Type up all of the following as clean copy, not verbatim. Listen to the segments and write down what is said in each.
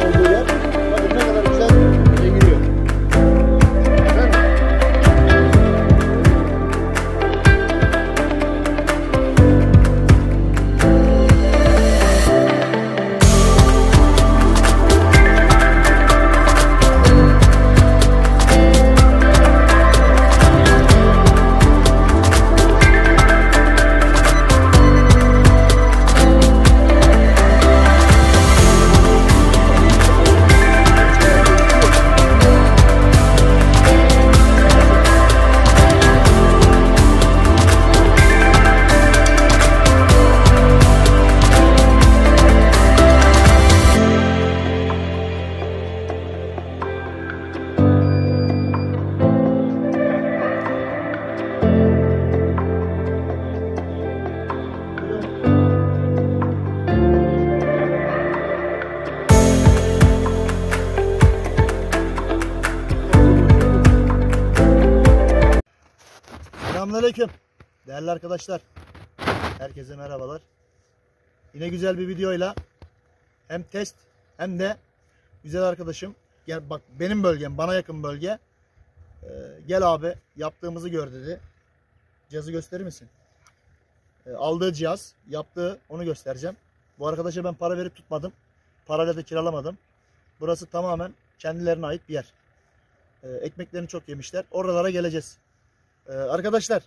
olduğu yer. Bakın ne kadar güzel çekiliyor. Selamünaleyküm değerli arkadaşlar. Herkese merhabalar. Yine güzel bir videoyla hem test hem de güzel arkadaşım. Gel bak, benim bölgem, bana yakın bölge. Gel abi, yaptığımızı gör dedi. Cihazı gösterir misin? Aldığı cihaz, yaptığı, onu göstereceğim. Bu arkadaşa ben para verip tutmadım. Parayla da kiralamadım. Burası tamamen kendilerine ait bir yer. Ekmeklerini çok yemişler. Oralara geleceğiz. Arkadaşlar,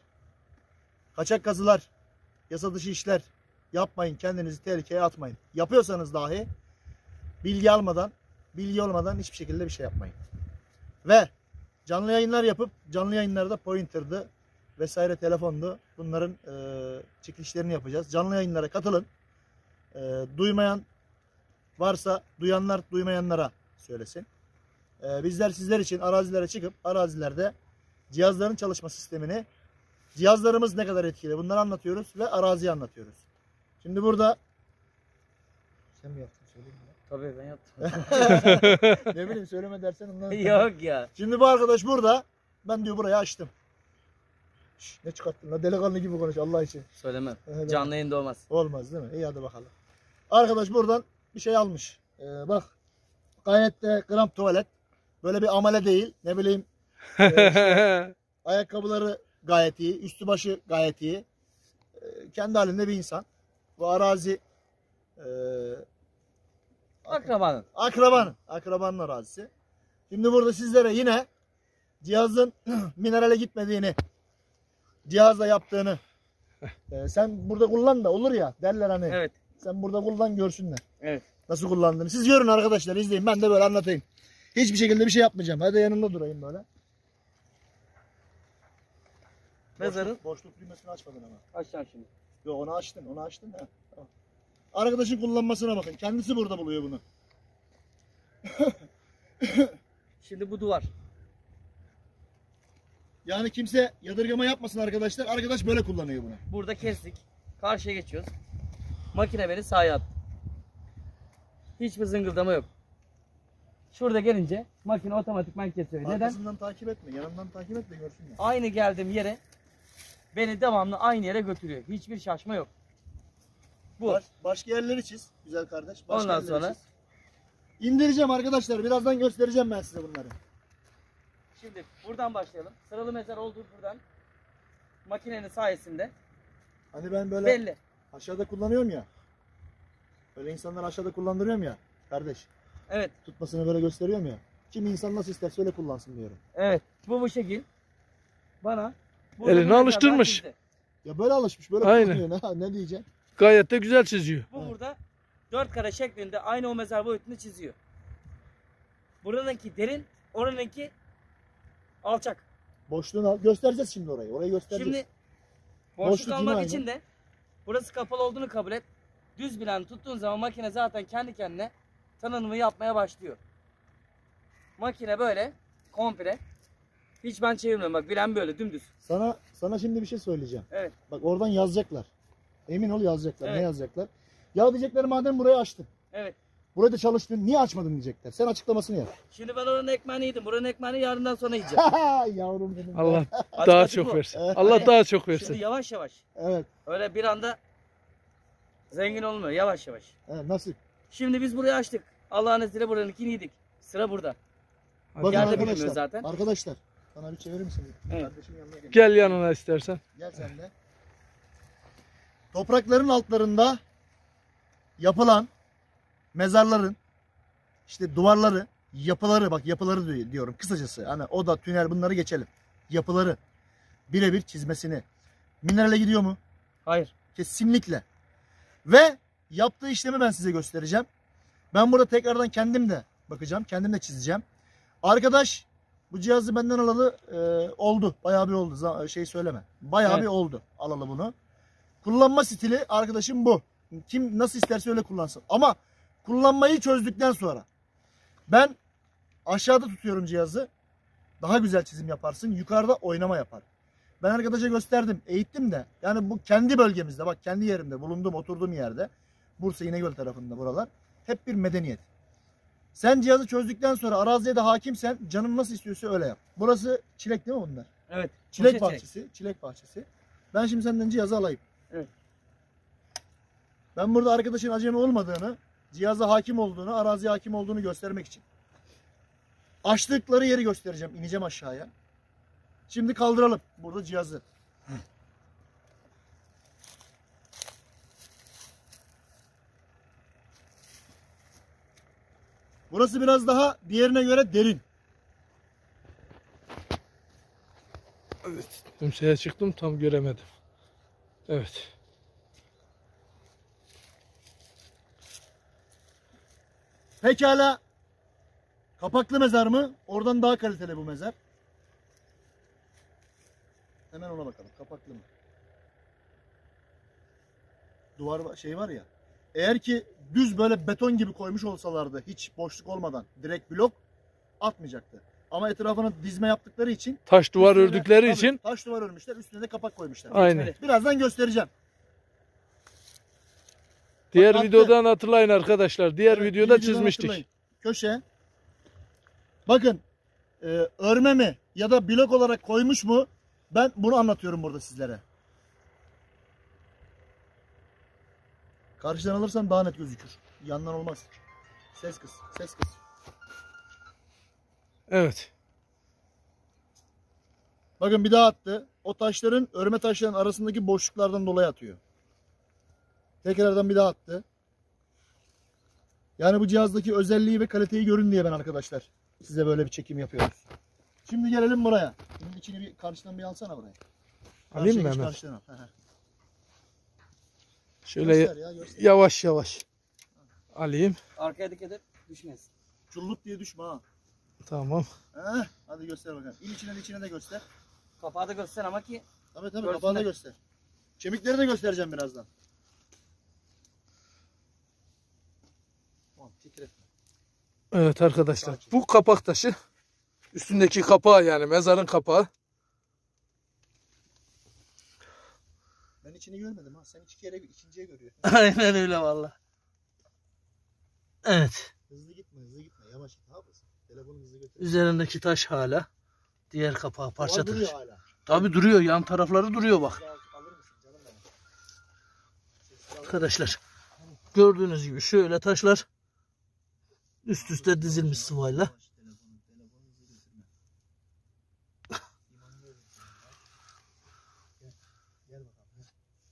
kaçak kazılar, yasa dışı işler yapmayın, kendinizi tehlikeye atmayın. Yapıyorsanız dahi bilgi almadan, bilgi olmadan hiçbir şekilde bir şey yapmayın. Ve canlı yayınlar yapıp canlı yayınlarda pointer'dı vesaire, telefondu. Bunların çekilişlerini yapacağız. Canlı yayınlara katılın. Duymayan varsa duyanlar duymayanlara söylesin. Bizler sizler için arazilere çıkıp arazilerde cihazların çalışma sistemini, cihazlarımız ne kadar etkili, bunları anlatıyoruz ve araziyi anlatıyoruz. Şimdi burada sen mi yaptın, söyleyeyim mi? Tabii ben yaptım. Ne bileyim, söyleme dersen ondan. Yok ya. Şimdi bu arkadaş burada, ben diyor burayı açtım. Şş, ne çıkarttın la, delikanlı gibi konuş Allah için. Söylemem. Canlı yayında olmaz. Olmaz değil mi? İyi, hadi bakalım. Arkadaş buradan bir şey almış. Bak, gayet de gram tuvalet. Böyle bir amele değil, ne bileyim. İşte, ayakkabıları gayet iyi, üstü başı gayet iyi. Kendi halinde bir insan. Bu arazi akrabanın arazisi. Şimdi burada sizlere yine cihazın minerale gitmediğini, cihazla yaptığını, sen burada kullan da olur ya derler hani. Evet. Sen burada kullan, görsünler. Evet. Nasıl kullandığını. Siz görün arkadaşlar, izleyin. Ben de böyle anlatayım. Hiçbir şekilde bir şey yapmayacağım. Hadi yanımda durayım böyle. Mezarın. Boşluk düğmesini açmadın ama. Açacağım şimdi. Yok, onu açtın. Onu açtın. Ha. Tamam. Arkadaşın kullanmasına bakın. Kendisi burada buluyor bunu. Şimdi bu duvar. Yani kimse yadırgama yapmasın arkadaşlar. Arkadaş böyle kullanıyor bunu. Burada kestik. Karşıya geçiyoruz. Makine beni sağa attı. Hiçbir zıngıldama yok. Şurada gelince makine otomatikman kesiyor. Neden? Arkasından takip etme. Yanından takip etme, görsünler. Aynı geldiğim yere beni devamlı aynı yere götürüyor. Hiçbir şaşma yok. Bu. Başka yerleri çiz güzel kardeş. Başka Ondan yerleri sonra çiz. İndireceğim arkadaşlar. Birazdan göstereceğim ben size bunları. şimdi buradan başlayalım. Sıralı mezar olduğu buradan makinenin sayesinde Hani ben böyle belli. aşağıda kullanıyorum ya. Böyle insanlar aşağıda kullandırıyorum ya. Kardeş. Evet. Tutmasını böyle gösteriyorum ya. Kim insan nasıl isterse öyle kullansın diyorum. Evet. Bu şekil. Bana elini alıştırmış. Ya böyle alışmış. Böyle Aynen. kullanıyor. Ne diyeceksin? Gayet de güzel çiziyor. Bu burada 4 kare şeklinde aynı o mezar boyutunu çiziyor. Buranınki derin, oranınki alçak. Boşluğunu al. Göstereceğiz şimdi orayı. Orayı göstereceğiz. Şimdi boşluk Boşluk yine almak aynı. için de burası kapalı olduğunu kabul et. Düz bilen tuttuğun zaman makine zaten kendi kendine tanınımı yapmaya başlıyor. Makine böyle komple. Hiç ben çevirmiyorum, bak bilen böyle dümdüz. Sana şimdi bir şey söyleyeceğim. Evet. Bak oradan yazacaklar. Emin ol yazacaklar. Evet. Ne yazacaklar? Ya diyecekler, madem burayı açtın. Evet. Burayı da çalıştın. Niye açmadın diyecekler. Sen açıklamasını yap. Şimdi ben oranın ekmeğini yedim. Buranın ekmeğini yarından sonra yiyeceğim. Yavrum benim. Allah Açık daha açık çok bu. versin. Evet. Allah daha çok versin. Şimdi yavaş yavaş. Evet. Öyle bir anda zengin olmuyor. Yavaş yavaş. Evet. Nasıl? Şimdi biz burayı açtık. Allah'ın izniyle buranınkini yedik. Sıra burada. Bakın Yerde arkadaşlar, bitmiyor zaten. arkadaşlar bana bir çevirir misin? Evet. Kardeşimin yanına gel. Gel yanına istersen. Gel sen de. Toprakların altlarında yapılan mezarların işte duvarları, yapıları, bak yapıları diyorum kısacası. Hani oda, tünel bunları geçelim. Yapıları birebir çizmesini. Minerale gidiyor mu? Hayır. Kesinlikle. Ve yaptığı işlemi ben size göstereceğim. Ben burada tekrardan kendim de bakacağım. Kendim de çizeceğim. Arkadaş bu cihazı benden alalı oldu. Bayağı bir oldu. Şey söyleme. Bayağı Evet. bir oldu alalı bunu. Kullanma stili arkadaşım bu. Kim nasıl isterse öyle kullansın. Ama kullanmayı çözdükten sonra ben aşağıda tutuyorum cihazı. Daha güzel çizim yaparsın. Yukarıda oynama yapar. Ben arkadaşa gösterdim. Eğittim de. Yani bu kendi bölgemizde. Bak kendi yerimde. Bulunduğum, oturduğum yerde. Bursa İnegöl tarafında buralar. Hep bir medeniyet. Sen cihazı çözdükten sonra araziye de hakimsen canın nasıl istiyorsa öyle yap. Burası çilek değil mi bunlar? Evet. Çilek poşet bahçesi. Çilek bahçesi. Ben şimdi senden cihazı alayım. Evet. Ben burada arkadaşın acemi olmadığını, cihaza hakim olduğunu, araziye hakim olduğunu göstermek için. Açtıkları yeri göstereceğim. İneceğim aşağıya. Şimdi kaldıralım burada cihazı. Burası biraz daha diğerine göre derin. Evet. Tümseye çıktım tam göremedim. Evet. Pekala. Kapaklı mezar mı? Oradan daha kaliteli bu mezar. Hemen ona bakalım. Kapaklı mı? Duvar şey var ya. Eğer ki düz böyle beton gibi koymuş olsalardı hiç boşluk olmadan direkt blok atmayacaktı. Ama etrafına dizme yaptıkları için Taş duvar üstüne- ördükleri tabii, için taş duvar örmüşler. Üstüne de kapak koymuşlar. aynen. Birazdan göstereceğim. Diğer Bak, videodan hatırlayın arkadaşlar. Diğer Evet, videoda bir videodan çizmiştik. hatırlayın. Köşe. Bakın örme mi ya da blok olarak koymuş mu? Ben bunu anlatıyorum burada sizlere. Karşıdan alırsam daha net gözükür. Yandan olmaz. Ses kız. Ses kız. Evet. Bakın bir daha attı. O taşların örme taşların arasındaki boşluklardan dolayı atıyor. Tekrardan bir daha attı. Yani bu cihazdaki özelliği ve kaliteyi görün diye ben arkadaşlar size böyle bir çekim yapıyoruz. Şimdi gelelim buraya. Bunun içini bir karşıdan bir alsana buraya. Alayım mı Karşıya geç, hemen? karşıdan al. Hı hı. Şöyle Göster ya, göster. yavaş yavaş alayım. Arkaya dikkat et. Düşmesin. Çulluk diye düşme ha. Tamam. Heh, hadi göster bakalım. İn içine de göster. Kapağı da göster ama ki Tabii Görsünler. kapağı da göster. Kemikleri de göstereceğim birazdan. Tamam, titretme. Evet arkadaşlar. Sakin. Bu kapak taşı. Üstündeki kapağı yani mezarın kapağı. Ben içini görmedim ha. Sen ikinciye görüyorsun. Aynen öyle valla. Evet. Hızlı gitme. Yavaş git. Ne yapıyorsun? Telefonu hızlı götür. Üzerindeki taş hala. Diğer kapağı parça duruyor taş. hala. Tabi duruyor. Yan tarafları duruyor bak. Alır mısın canım benim? Sesini alır. Arkadaşlar. Gördüğünüz gibi şöyle taşlar üst üste dizilmiş sıvayla. Telefonu hızlı götürme. İmanlıyorum sana ya. Gel bakalım.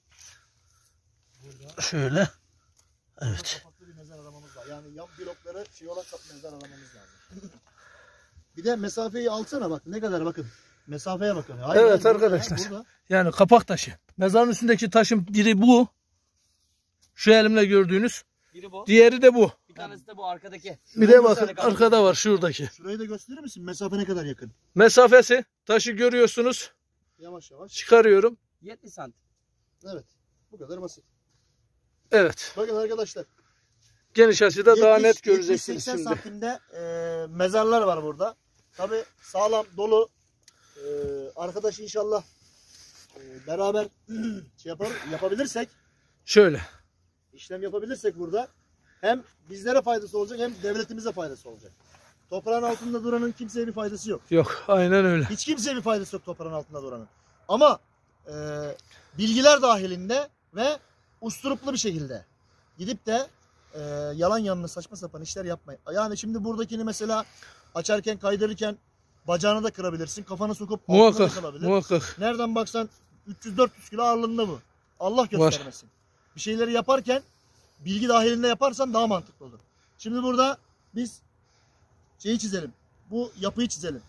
Burada Şöyle. Evet. kapaklı bir mezar aramamız var. Yani yan blokları şey olan mezar aramamız lazım. Bir de mesafeyi alsana bak. Ne kadar bakın. Mesafeye bakın. Hayır, Evet hayır, burada arkadaşlar. ya, burada. Yani kapak taşı. Mezarın üstündeki taşın biri bu. Şu elimle gördüğünüz. biri bu. Diğeri de bu. Bir tanesi de bu arkadaki. Bir de bakın arkada var şuradaki. Şurayı da gösterir misin? Mesafe ne kadar yakın? Mesafesi taşı görüyorsunuz. Yavaş yavaş. Çıkarıyorum. 70 santim. Evet. Bu kadar basit. Evet. Bakın arkadaşlar. Geniş açıda daha 70, net göreceksiniz 70-80 şimdi. santimde mezarlar var burada. Tabi sağlam dolu. Arkadaş inşallah beraber şey yapabilirsek, Şöyle. işlem yapabilirsek burada hem bizlere faydası olacak hem devletimize faydası olacak. Toprağın altında duranın kimseye bir faydası yok. Yok. Aynen öyle. Hiç kimseye bir faydası yok toprağın altında duranın. Ama bilgiler dahilinde ve usturuplu bir şekilde gidip de yalan yanına saçma sapan işler yapmayın. Yani şimdi buradakini mesela açarken kaydırırken bacağını da kırabilirsin. Kafanı sokup altına da Muhakkak, kalabilir. muhakkak. Nereden baksan 300-400 kilo ağırlığında bu. Allah göstermesin. Bir şeyleri yaparken bilgi dahilinde yaparsan daha mantıklı olur. Şimdi burada biz şeyi çizelim. Bu yapıyı çizelim.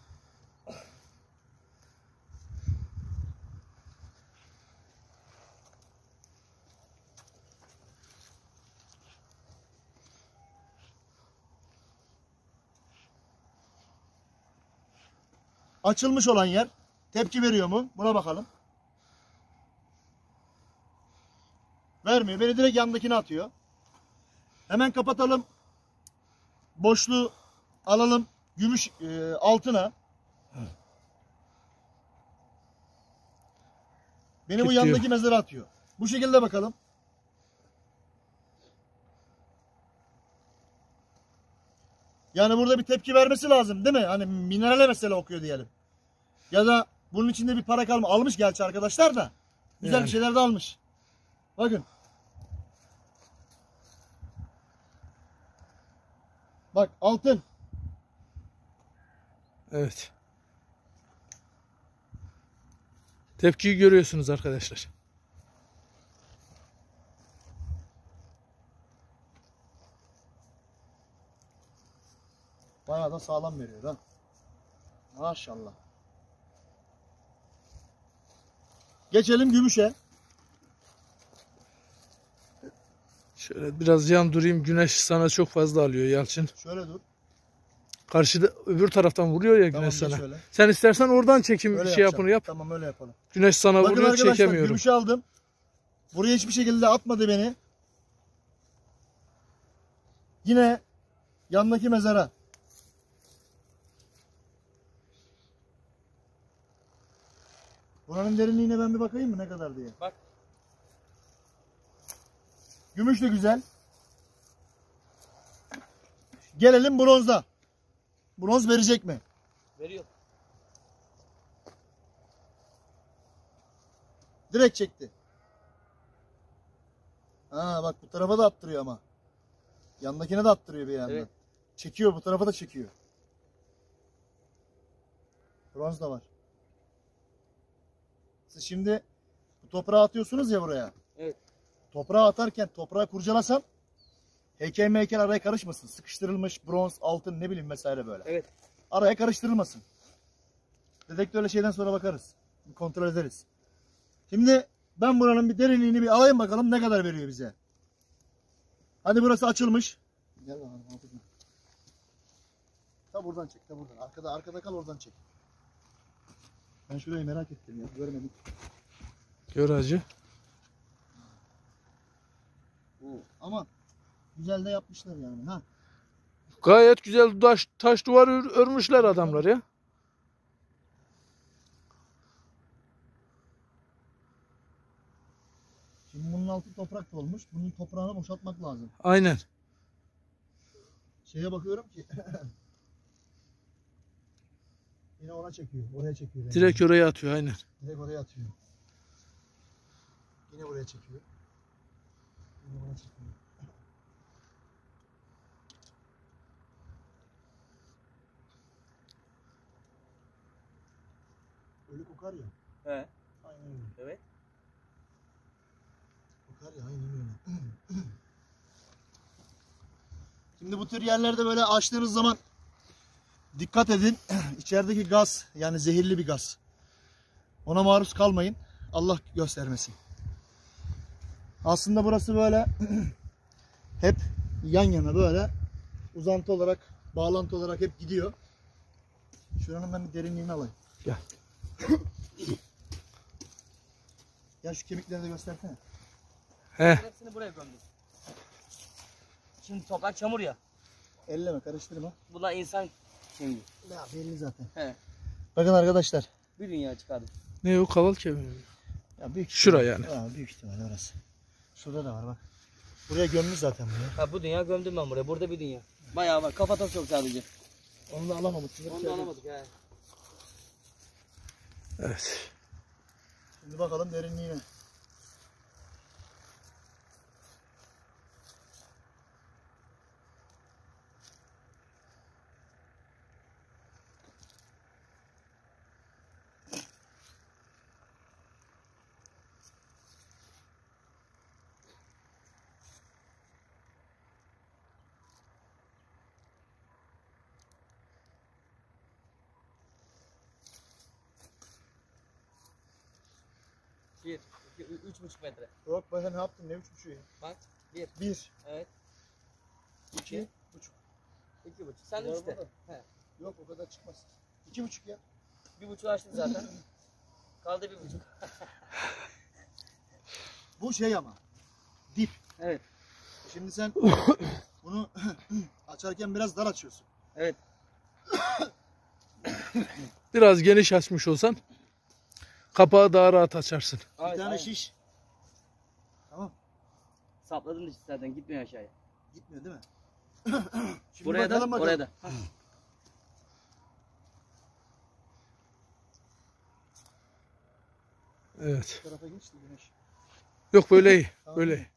Açılmış olan yer tepki veriyor mu? Buna bakalım. Vermiyor. Beni direkt yandakine atıyor. Hemen kapatalım. Boşluğu alalım. Gümüş altına. Beni bu Kilitliyor. yandaki mezara atıyor. Bu şekilde bakalım. Yani burada bir tepki vermesi lazım değil mi? Hani minerale mesela okuyor diyelim. Ya da bunun içinde bir para kalma. Almış gerçi arkadaşlar da. Güzel Yani. bir şeyler de almış. Bakın. Bak altın. Evet. Tepkiyi görüyorsunuz arkadaşlar. Bayağı da sağlam veriyor ha. Maşallah. Geçelim gümüşe. Şöyle biraz yan durayım. Güneş sana çok fazla alıyor Yalçın. Şöyle dur. Karşıda öbür taraftan vuruyor ya Tamam, güneş geç sana. şöyle. Sen istersen oradan çekim Öyle şey yapacağım. yapını yap. Tamam öyle yapalım. Güneş sana Bakın vuruyor, arkadaşlar çekemiyorum. gümüşü aldım. Buraya hiçbir şekilde atmadı beni. Yine yandaki mezara. Buranın derinliğine ben bir bakayım mı ne kadar diye. Bak. Gümüş de güzel. Gelelim bronza. Bronz verecek mi? Veriyor. Direkt çekti. Ha bak bu tarafa da attırıyor ama. Yandakine de attırıyor bir yandan. Evet. Çekiyor bu tarafa da çekiyor. Bronz da var. Siz şimdi bu toprağı atıyorsunuz ya buraya. Evet. Toprağı atarken toprağı kurcalasam heykel meykel araya karışmasın. Sıkıştırılmış bronz, altın ne bileyim vesaire böyle. Evet. Araya karıştırılmasın. Dedektörle şeyden sonra bakarız. Bir kontrol ederiz. Şimdi ben buranın bir derinliğini bir alayım bakalım ne kadar veriyor bize. Hadi burası açılmış. Gel bakalım. Ta buradan çek, ta buradan. Arkada kal oradan çek. Ben şurayı merak ettim ya. Görmedim. Gör hacı. Ama güzel de yapmışlar yani. Ha. Gayet güzel taş duvar örmüşler adamlar ya. Şimdi bunun altı toprak dolmuş. Bunun toprağını boşaltmak lazım. Aynen. Şeye bakıyorum ki yine ona çekiyor. Oraya çekiyor. beni. Direkt oraya atıyor aynen. Direkt oraya atıyor. Yine buraya çekiyor. Yine buraya çekiyor. Öyle kokar ya. He. Aynen öyle. Evet. Kokar ya aynen öyle. Şimdi bu tür yerlerde böyle açtığınız zaman dikkat edin. İçerideki gaz yani zehirli bir gaz. Ona maruz kalmayın. Allah göstermesin. Aslında burası böyle hep yan yana böyle uzantı olarak, bağlantı olarak hep gidiyor. Şuranın ben bir derinliğini alayım. Gel. Ya şu kemikleri de göstersene. He. Hepsini buraya gömdüm. Şimdi toprak çamur ya. Elleme, karıştırma. Bunlar insan kemiği. Ya belli zaten. He. Bakın arkadaşlar. Bir dünya çıkardım. Ne o kaval kemiği? Ya büyük Şura ihtimal- yani. Ha, büyük ihtimalle orası. Şurada da var bak. Buraya gömmüş zaten buraya. Ha bu dünya gömdüm ben buraya. Burada bir dünya. Bayağı var. Kafatası yok sadece. Onu da alamamışsınız. Onu da alamadık he. Evet. Şimdi bakalım derinliğine. 1, 2, 3,5 metre. Yok ben ne yaptım ne 3,5 ya? Bak 1. 1, Evet. 2,5. 2,5. Sen de Var 3'te. burada. He. Yok o kadar çıkmaz. 2,5 ya. 1,5 açtın zaten. Kaldı 1,5. Bu şey ama. Dip. Evet. Şimdi sen bunu açarken biraz dar açıyorsun. Evet. Biraz geniş açmış olsan kapağı daha rahat açarsın. Bir tane şiş. Tamam. Sapladın işte zaten gitmiyor aşağıya. Gitmiyor değil mi? Şimdi Buraya da, bakalım. oraya da. Evet. Bu tarafa geçti güneş. Yok böyle iyi. Tamam. Böyle iyi.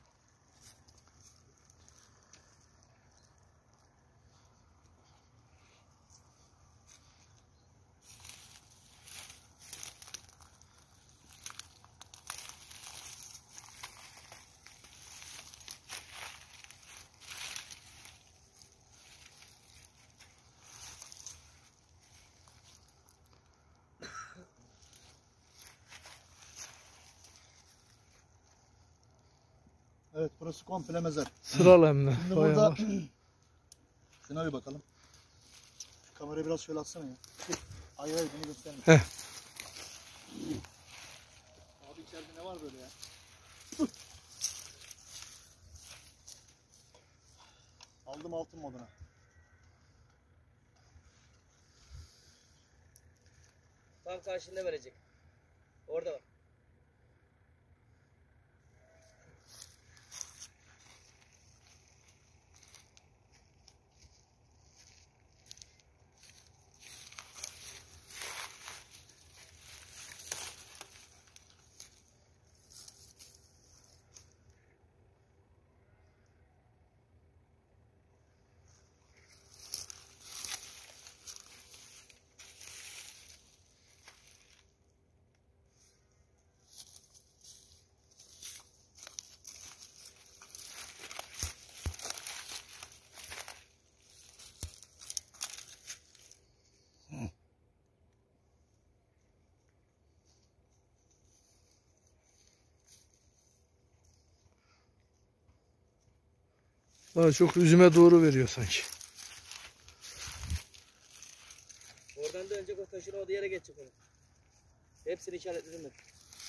Evet burası komple mezar. Sıralı hem de. Şimdi Bayağı burada var. şuna bir bakalım. Şu kamerayı biraz şöyle atsana ya. Hayır hayır bunu gösterme. Heh. Abi içeride ne var böyle ya? Aldım altın moduna. Tam karşında verecek. Orada var. Daha çok üzüme doğru veriyor sanki. Oradan dönecek o taşın o yere geçecek onu. Hepsini işaretledim ben.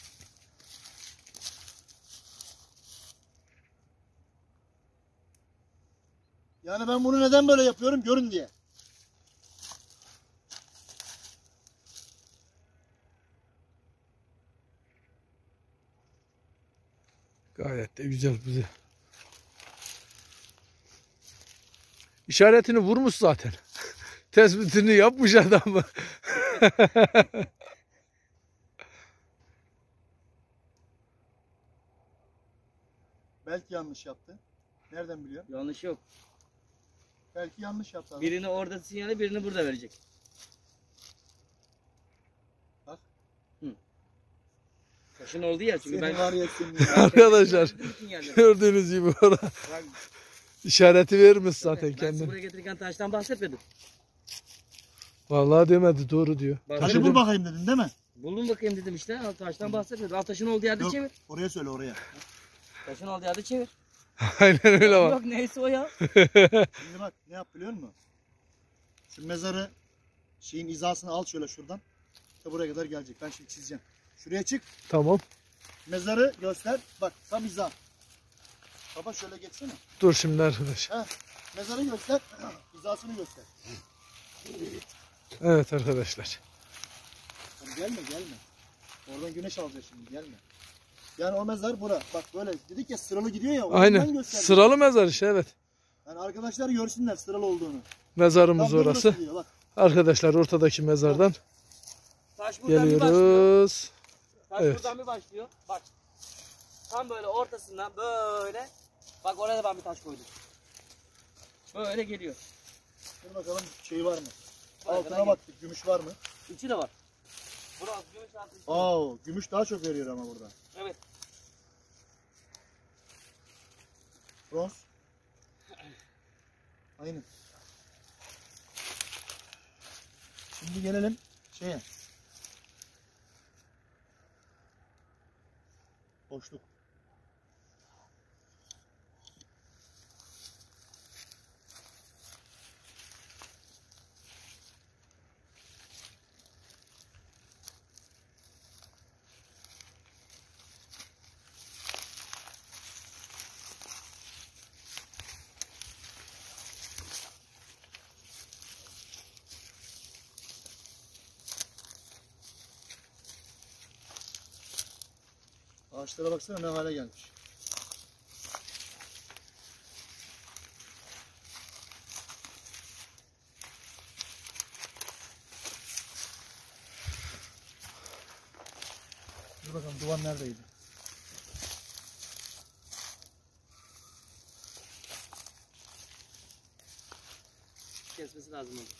Yani ben bunu neden böyle yapıyorum? Görün diye. Gayet de güzel bize. İşaretini vurmuş zaten. Tespitini yapmış adam. Belki yanlış yaptı. Nereden biliyor? Yanlış yok. Belki yanlış yaptı adam. Birini orada sinyali, birini burada verecek. Bak. Hı. Taşın oldu ya çünkü Seni ben... var ya senin. Arkadaşlar Sinyalleri. gördüğünüz gibi orada Bak, işareti vermiş zaten ben sizi kendine. buraya getirirken taştan bahsetmedim. Vallahi demedi, doğru diyor. Bak, Hadi bul bakayım dedin değil mi? buldum bakayım dedim işte. Al, taştan bahsetmedim. Al, taşın olduğu yerde Yok. çevir. Oraya söyle oraya. Taşın olduğu yerde çevir. Aynen öyle var. Yok neyse o ya. Şimdi bak ne yap biliyor musun? Şu mezarı şeyin hizasını al şöyle şuradan. İşte buraya kadar gelecek. Ben şimdi çizeceğim. Şuraya çık. Tamam. Mezarı göster. Bak tam hiza. Baba şöyle geçsene. Dur şimdi arkadaş. Ha. Mezarı göster. Hizasını göster. Evet arkadaşlar. Hadi gelme. Oradan güneş alacak şimdi gelme. Yani o mezar bura. Bak böyle dedik ya sıralı gidiyor ya. Aynen. Gösterdi. Sıralı mezar işte, evet. Yani arkadaşlar görsünler sıralı olduğunu. Mezarımız Tam orası. burası diyor, bak. Arkadaşlar ortadaki mezardan Taş buradan bir başlıyor. geliyoruz. Taş Evet. buradan bir başlıyor. Bak. Tam böyle ortasından böyle. Bak oraya da ben bir taş koydum. Böyle geliyor. Dur bakalım şey var mı? Buraya kadar Altına geliyor. baktık. Gümüş var mı? İçi de var. Burası gümüş altı. içi de var. Aa, gümüş daha çok veriyor ama burada. Evet. Bronz. Aynen. Şimdi gelelim şeye. Boşluk. Ağaçlara baksana ne hale gelmiş. Dur bakalım duvar neredeydi? Kesmesi lazım onu.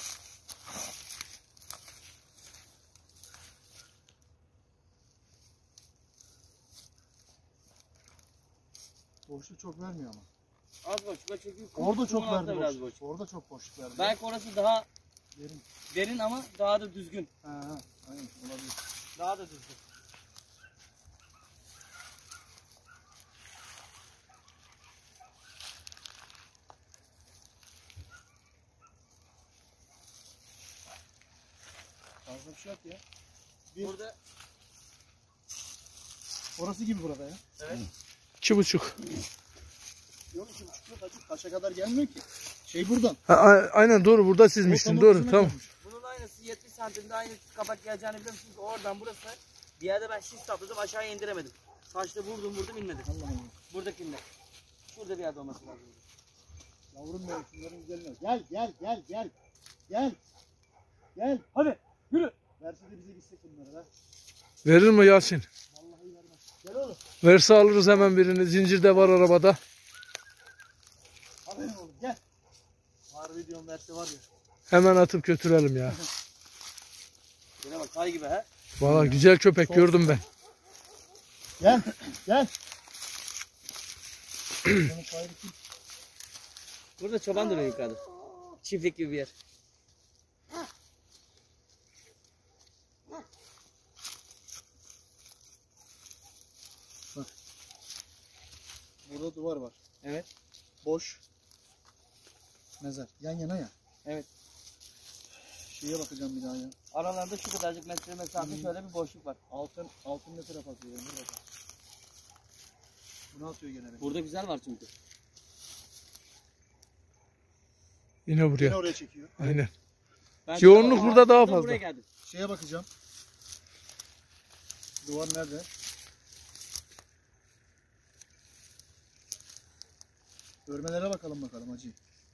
Boşluk çok vermiyor ama. Az boşluk var çünkü Orada çok kumun altında verdi biraz boşluk. Orada çok boşluk verdi. Belki orası daha Derin. derin ama daha da düzgün. Ha, aynen olabilir. Daha da düzgün. Fazla bir şey yok ya. Burada Orası gibi burada ya. evet. 2,5. Yok 2,5 yok hacı. Taşa kadar gelmiyor ki. Şey buradan. Aynen doğru, burada çizmiştin, doğru, tamam. Bunun aynısı 70 santimde aynı kapak geleceğini biliyorum çünkü oradan burası bir yerde ben şiş sapladım aşağıya indiremedim. Taşla vurdum inmedim. Allah Allah. Buradakinde. Şurada bir yerde olması lazım. Yavrum benim şunların güzeline. Gel. Gel. Hadi yürü. Verse de bize gitsek bunları ha. Verir mi Yasin? Vallahi vermez. Gel oğlum. Verse alırız hemen birini. Zincirde var arabada. Aferin oğlum gel. Harbi diyorum verse var ya. Hemen atıp götürelim ya. Yine bak tay gibi ha. Valla güzel köpek gördüm ben. Gel. Burada çoban duruyor yukarıda. Çiftlik gibi bir yer. Burada duvar var. Evet. Boş. Mezar. Yan yana ya. Evet. Şeye bakacağım bir daha ya. Aralarında şu kadarcık metre mesafe şöyle bir boşluk var. Altın ne tarafa atıyor? Dur bakalım. Bunu atıyor gene. Burada güzel var çünkü. Yine Yine buraya. oraya çekiyor. Aynen. Ben Yoğunluk şurada- burada daha şuradan fazla. Buraya geldim. Şeye bakacağım. Duvar nerede? Örmelere bakalım hacı.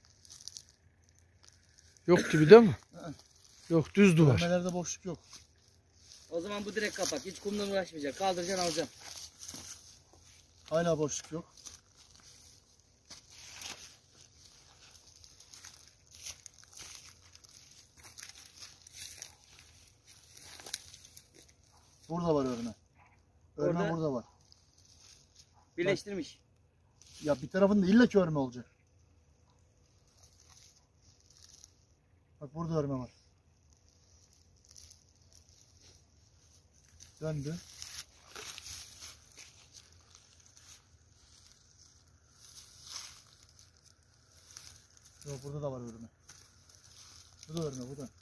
Yok gibi değil mi? Hı. Yok, düz duvar. Örmelerde boşluk yok. O zaman bu direkt kapak. Hiç kumdan uğraşmayacak. Kaldıracaksın alacaksın. Hala boşluk yok. Burada var örme. Örme Orada- burada var. Birleştirmiş. Ya bir tarafında illa ki örme olacak. Bak burada örme var. Döndü. Yok burada da var örme. Bu da örme bu da.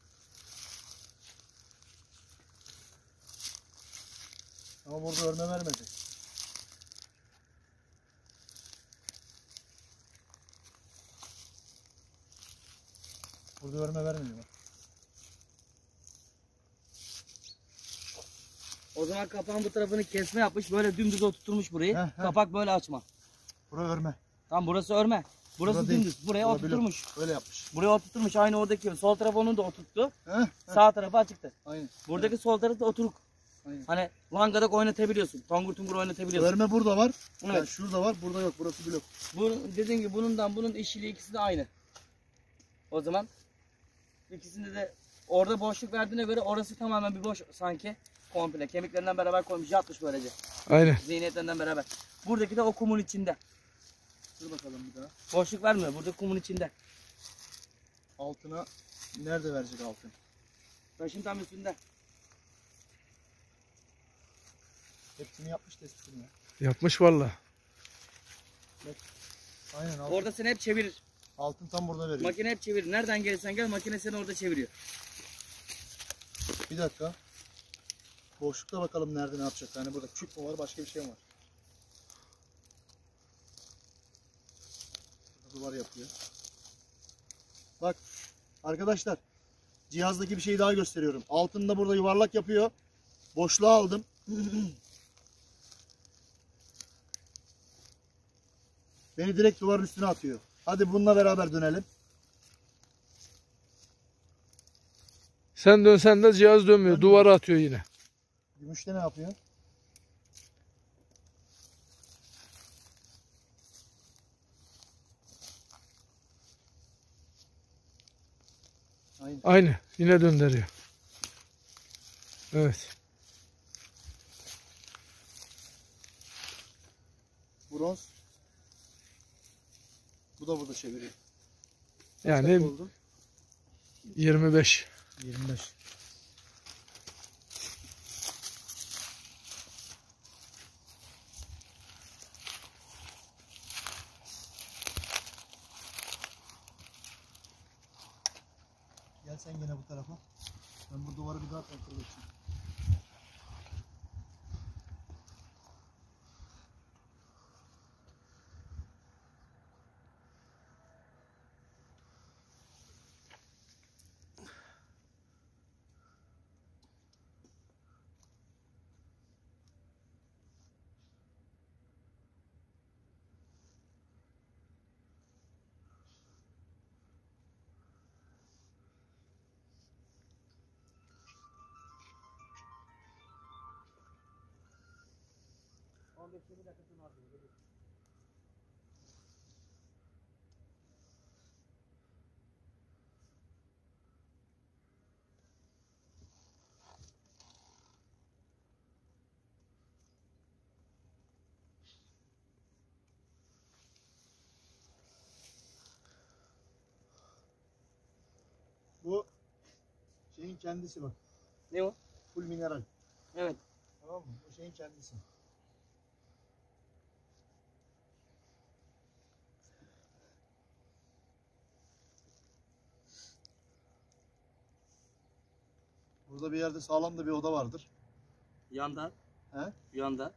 Ama burada örme vermedi. Burada örme vermiyor bak. O zaman kapağın bu tarafını kesme yapmış. Böyle dümdüz oturtmuş burayı. Heh, heh. Kapak böyle açma. Bura örme. Tam burası örme. Burası Bura değil. dümdüz. Buraya Bura oturtmuş. blok. Öyle yapmış. Buraya oturtmuş. Aynı oradaki gibi. Sol taraf onu da oturttu. Heh, Sağ tarafı açıktı. aynen. Buradaki sol tarafı da oturuk. Aynen. Hani langadak oynatabiliyorsun. Tangur tungur oynatabiliyorsun. Örme burada var. Evet. Yani şurada var. Burada yok. Burası blok. Bu dediğim gibi bunun işçiliği ikisi de aynı. O zaman ikisinde de orada boşluk verdiğine göre orası tamamen bir boş sanki. Komple kemiklerinden beraber koymuş yatmış böylece. Aynen. Zihniyetlerinden beraber. Buradaki de o kumun içinde. Dur bakalım bir daha. Boşluk vermiyor. Burada kumun içinde. Altına nerede verecek altın? Taşın tam üstünde. Hepsini yapmış tespitini ya. Yapmış valla. Aynen altın, Orada seni hep çevirir. altın tam burada veriyor. Makine hep çevirir. Nereden gelirsen gel makine seni orada çeviriyor. Bir dakika. Boşlukta bakalım nerede ne yapacak. Yani burada küp mü var başka bir şey mi var? Burada duvar yapıyor. Bak arkadaşlar. Cihazdaki bir şeyi daha gösteriyorum. Altında burada yuvarlak yapıyor. Boşluğa aldım. Beni direkt duvarın üstüne atıyor. Hadi bununla beraber dönelim. Sen dönsen de cihaz dönmüyor. Duvara atıyor yine. Gümüşte ne yapıyor? Aynı. Aynı. Yine döndürüyor. Evet. Bronz. Bu da burada çeviriyor. Kaç Yani dakika oldu? 25. 25. Gel sen gene bu tarafa. Ben bu duvarı bir daha kontrol edeceğim. Bu şeyin kendisi bak. Ne o? Full mineral. Evet. Tamam mı? Bu şeyin kendisi. Burada bir yerde sağlam da bir oda vardır. Yanda. He? Yanda.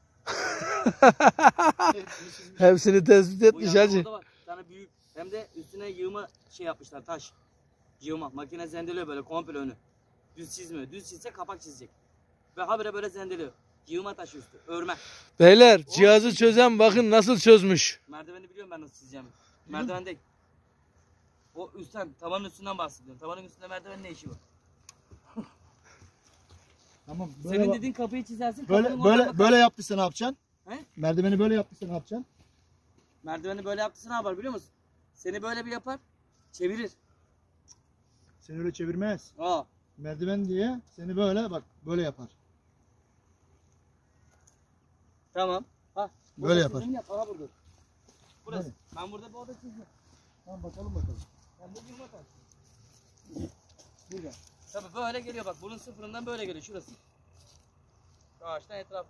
Hepsini çizmiş. Hepsini tespit Bu etmiş yanda hacı. orada var. Bir tane büyük. Hem de üstüne yığma şey yapmışlar taş. Yığma. Makine zendeliyor böyle komple önü. Düz çizmiyor. Düz çizse kapak çizecek. Ve habire böyle zendeliyor. Yığma taşı üstü. Örme. Beyler cihazı çözen bakın nasıl çözmüş. Merdiveni biliyorum ben nasıl çizeceğimi. Merdiven değil. O üstten, tavanın üstünden bahsediyorum. Tavanın üstünde merdivenin ne işi var? Tamam. Senin bak- dediğin kapıyı çizersin. böyle kapının oradan böyle bakar. böyle yaptıysa ne yapacaksın? He? Merdiveni böyle yaptıysa ne yapacaksın? Merdiveni böyle yaptıysa ne yapar biliyor musun? Seni böyle bir yapar. Çevirir. Seni öyle çevirmez. Aa. Merdiven diye seni böyle bak böyle yapar. Tamam. Ha. Böyle burada yapar. çizim Yap. Aha burada. Burası. Böyle. Ben burada bir oda çizdim. Tamam bakalım. Ben de yığma taş. Burada. Tabii böyle geliyor bak. Bunun sıfırından böyle geliyor. Şurası. Şu ağaçtan etraf.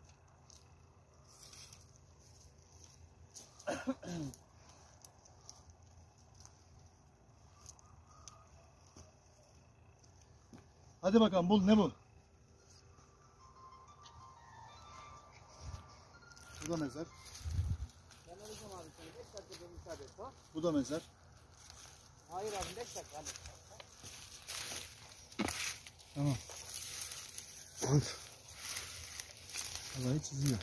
Hadi bakalım bul ne bu? Bu da mezar. Ben alacağım abi seni. 5 dakika bir müsaade et. Tamam. Bu da mezar. Hayır abi 5 dakika. Hadi. Tamam. Vallahi çiziyor.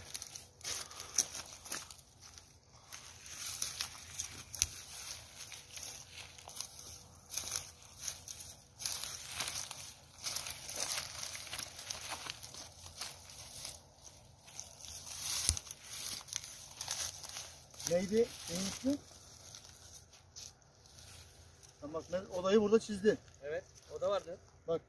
Neydi? Neyin ismi? Tamam bak odayı burada çizdi. Evet. Oda vardı. Bak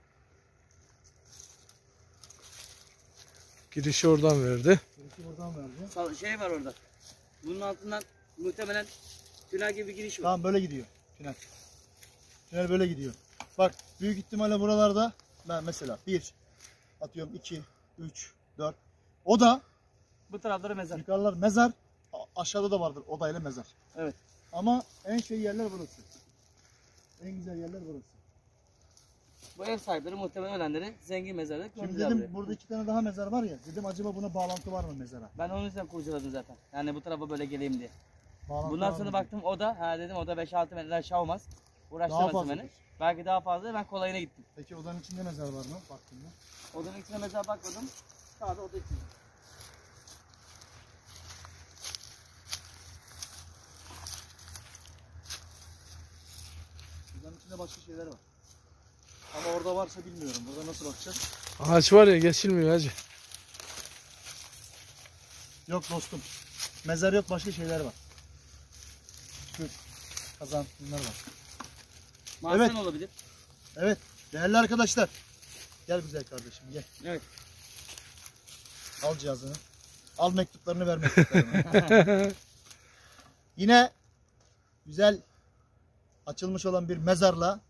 Girişi oradan verdi. birisi buradan verdi. Şey var orada. Bunun altından muhtemelen tünel gibi bir giriş var. Tamam böyle gidiyor tünel. Tünel böyle gidiyor. Bak büyük ihtimalle buralarda ben mesela 1 atıyorum 2, 3, 4, O da Bu tarafları mezar. yukarılar mezar. Aşağıda da vardır oda ile mezar. Evet. Ama en şey yerler burası. En güzel yerler burası. Bu ev sahipleri muhtemelen ölenleri zengin mezarda Şimdi koydular dedim buraya. burada 2 tane daha mezar var ya. Dedim acaba buna bağlantı var mı mezara? Ben onun yüzden kurcaladım zaten. Yani bu tarafa böyle geleyim diye. Bağlantı Bundan var sonra mı? baktım o da, ha dedim o da 5-6 metre aşağı olmaz. Daha Uğraştırmasın fazla. beni. Belki daha fazla, ben kolayına gittim. Peki odanın içinde mezar var mı? Baktığında. Odanın içine mezar bakmadım. Sağda oda içinde. Odanın içinde başka şeyler var. Ama orada varsa bilmiyorum. Burada nasıl bakacağız? Ağaç var ya geçilmiyor hacı. Yok dostum. Mezar yok, başka şeyler var. Kür, kazan, bunlar var. Mahzen Evet. olabilir. Evet. Değerli arkadaşlar. Gel güzel kardeşim gel. Evet. Al cihazını. Al mektuplarını, ver mektuplarını. Yine güzel açılmış olan bir mezarla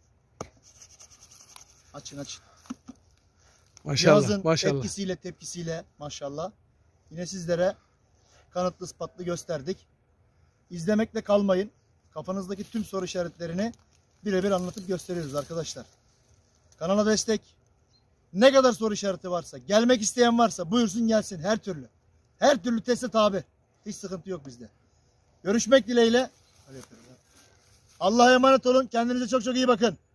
açın. Maşallah Cihazın maşallah. etkisiyle tepkisiyle maşallah. Yine sizlere kanıtlı ispatlı gösterdik. İzlemekle kalmayın. Kafanızdaki tüm soru işaretlerini birebir anlatıp gösteriyoruz arkadaşlar. Kanala destek. Ne kadar soru işareti varsa, gelmek isteyen varsa buyursun gelsin her türlü. Her türlü teste tabi. Hiç sıkıntı yok bizde. Görüşmek dileğiyle. Allah'a emanet olun. Kendinize çok çok iyi bakın.